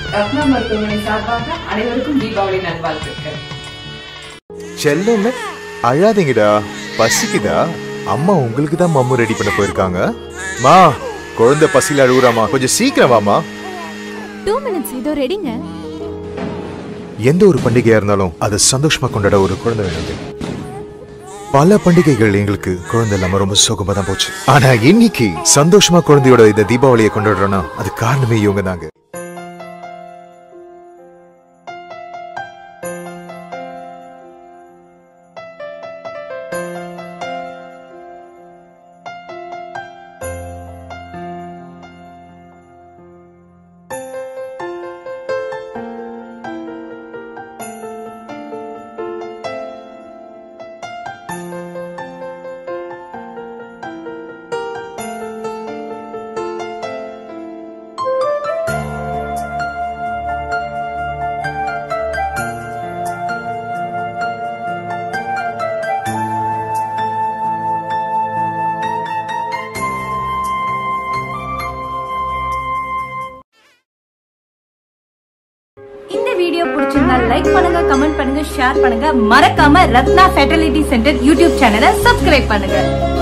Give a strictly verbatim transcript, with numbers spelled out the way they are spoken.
ரத்னா மருத்துவமனை சார்பாக அனைவருக்கும் தீபாவளி நல்வாழ்த்துக்கள். செல்லமே அழாதீங்கடா, பசிக்குதா? அம்மா உங்களுக்கு தான் மம்மு ரெடி பண்ண போயிருக்காங்க. மா, குழந்தை பசியில அழுகுறாமா, கொஞ்சம் சீக்கிரம் வாமா. டூ மினிட்ஸ் இதோ ரெடிங்க. எந்த ஒரு பண்டிகையா இருந்தாலும் அது சந்தோஷமா கொண்டாட ஒரு குழந்தை வேணும். பல பண்டிகைகள் எங்களுக்கு குழந்தை இல்லாம ரொம்ப சோகமா தான் போச்சு. ஆனா இன்னைக்கு சந்தோஷமா குழந்தையோட இந்த தீபாவளியை கொண்டாடுறோம்னா அது காரணமே இவங்க தாங்க. இந்த வீடியோ பிடிச்சிருந்தா லைக் பண்ணுங்க, கமெண்ட் பண்ணுங்க, ஷேர் பண்ணுங்க. மறக்காம ரத்னா ஃபெர்டிலிட்டி சென்டர் யூடியூப் சேனலை சப்ஸ்கிரைப் பண்ணுங்க.